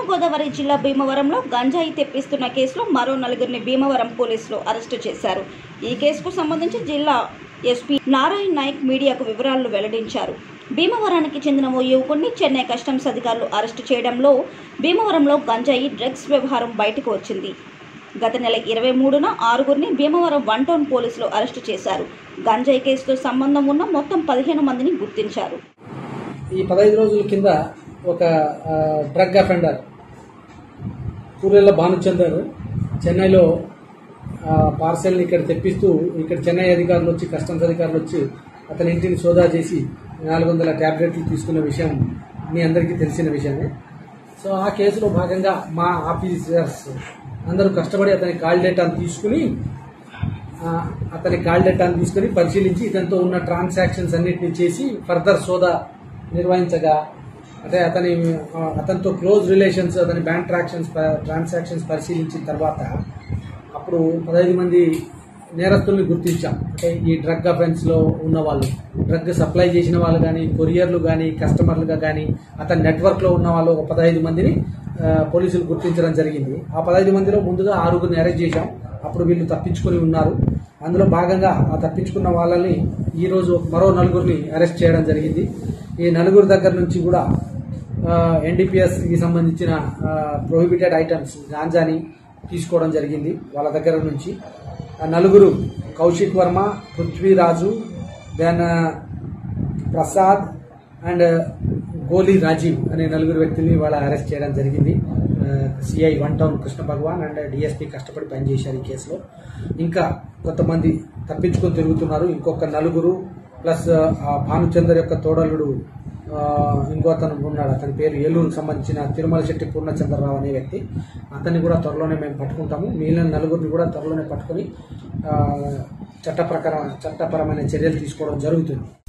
పశ్చిమ గోదావరి జిల్లా భీమవరంలో గంజాయి తెప్పిస్తున్న కేసులో మరో నలుగురిని భీమవరం పోలీసులు అరెస్టు చేశారు. ఈ కేసుకు సంబంధించి జిల్లా ఎస్పీ నారాయణ నాయక్ మీడియాకు వివరాలను వెల్లడించారు. భీమవరానికి చెందిన ఓ యువకుడిని చెన్నై కస్టమ్స్ అధికారులు అరెస్టు చేయడంలో భీమవరంలో గంజాయి డ్రగ్స్ వ్యవహారం బయటకు వచ్చింది. గత నెల 23న ఆరుగురిని భీమవరం 1 టౌన్ పోలీసులు అరెస్టు చేశారు. గంజాయి కేసుతో సంబంధం ఉన్న మొత్తం 15 మందిని గుర్తించారు. ఈ 15 రోజుల కింద ఒక డ్రగ్ అఫెండర్ పూరెల్ల భానుచందర్ చెన్నైలో పార్సెల్ని ఇక్కడ తెప్పిస్తూ ఇక్కడ చెన్నై అధికారులు వచ్చి కస్టమ్స్ అధికారులు వచ్చి అతని ఇంటిని సోదా చేసి 400 ట్యాబ్లెట్లు తీసుకున్న విషయం మీ అందరికీ తెలిసిన విషయమే. సో ఆ కేసులో భాగంగా మా ఆఫీసర్స్ అందరూ కష్టపడి అతని కాల్ డేటాను తీసుకుని పరిశీలించి ఇతనితో ఉన్న ట్రాన్సాక్షన్స్ అన్నిటిని చేసి ఫర్దర్ సోదా నిర్వహించగా అంటే అతనితో క్లోజ్ రిలేషన్స్ అతని బ్యాంక్ ట్రాన్సాక్షన్స్ పరిశీలించిన తర్వాత అప్పుడు 15 మంది నేరస్తుల్ని గుర్తించాం. అంటే ఈ డ్రగ్ అఫెన్స్లో ఉన్న వాళ్ళు, డ్రగ్ సప్లై చేసిన వాళ్ళు కానీ, కొరియర్లు కానీ, కస్టమర్లుగా కానీ, అతని నెట్వర్క్లో ఉన్న వాళ్ళు ఒక 15 మందిని పోలీసులు గుర్తించడం జరిగింది. ఆ 15 మందిలో ముందుగా 6గురిని అరెస్ట్ చేశాం. అప్పుడు వీళ్ళు తప్పించుకొని ఉన్నారు. అందులో భాగంగా ఆ తప్పించుకున్న వాళ్ళని ఈరోజు మరో 4గురిని అరెస్ట్ చేయడం జరిగింది. ఈ 4గురి దగ్గర నుంచి కూడా ఎన్డీపీఎస్కి సంబంధించిన ప్రొహిబిటెడ్ ఐటమ్స్ గాంజాని తీసుకోవడం జరిగింది వాళ్ళ దగ్గర నుంచి. 4గురు కౌశిక్ వర్మ, పృథ్వీరాజు, దెన్ ప్రసాద్ అండ్ గోలీ రాజీవ్ అనే 4 వ్యక్తుల్ని వాళ్ళ అరెస్ట్ చేయడం జరిగింది. CI 1 town Krishna Bhagavan and DSP కష్టపడి పనిచేశారు ఈ కేసులో. ఇంకా కొంతమంది తప్పించుకొని తిరుగుతున్నారు. ఇంకొక 4 ప్లస్ భానుచందర్ యొక్క తోడలుడు ఇంకో అతను ఉన్నాడు. అతని పేరు ఏలూరుకు సంబంధించిన తిరుమల శెట్టి పూర్ణచంద్రరావు అనే వ్యక్తి. అతన్ని కూడా త్వరలోనే మేము పట్టుకుంటాము. మిగిలిన 4గురిని కూడా త్వరలోనే పట్టుకుని చట్టపరమైన చర్యలు తీసుకోవడం జరుగుతుంది.